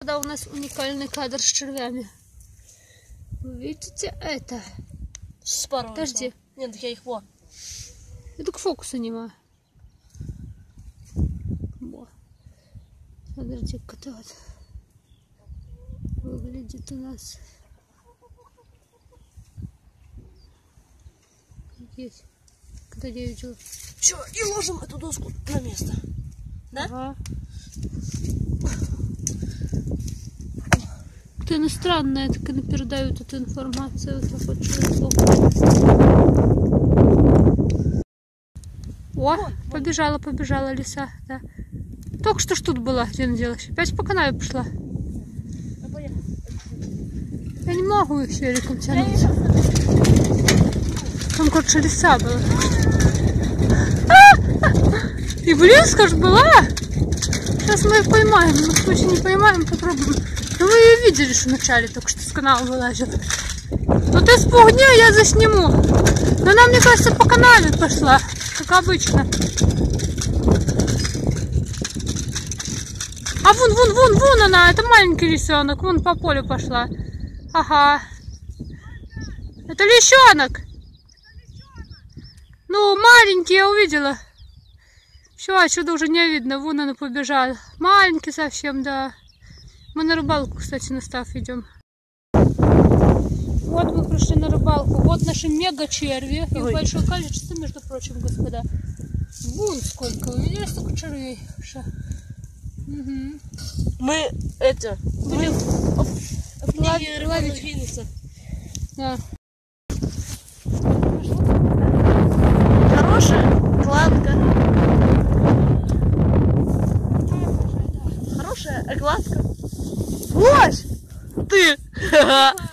Когда у нас уникальный кадр с червями. Вы видите это? Подожди. Нет, я их вот. Я так фокуса нема. Смотрите, как это вот выглядит у нас. Здесь. Когда я видела. Все, и ложим эту доску на место. Да? Ага. Как-то иностранные так и передают эту информацию. Вот так вот человеку. О, побежала лиса. Да. Только что ж тут была, где она делась. Опять по канаве пошла. Я не могу их великом тянуть. Там, короче, лиса была. И близко ж была. Сейчас мы их поймаем. Ну, в случае не поймаем, попробуем. Ну, вы ее видели, что вначале только что с канала вылазила. Ну, ты спугни, я засниму. Но она, мне кажется, по канаве пошла, как обычно. А вон она, это маленький лисенок, вон по полю пошла. Ага. Это лисенок. Ну, маленький я увидела. Все, отсюда уже не видно, вон она побежала. Маленький совсем, да. Мы на рыбалку, кстати, на став идем. Вот мы пришли на рыбалку. Вот наши мега черви. Их большое количество, между прочим, господа. Вон сколько. Вы видели, столько червей? Угу. Мы это будем ловить. Да. Хорошая кладка. Хорошая кладка. Вот ты.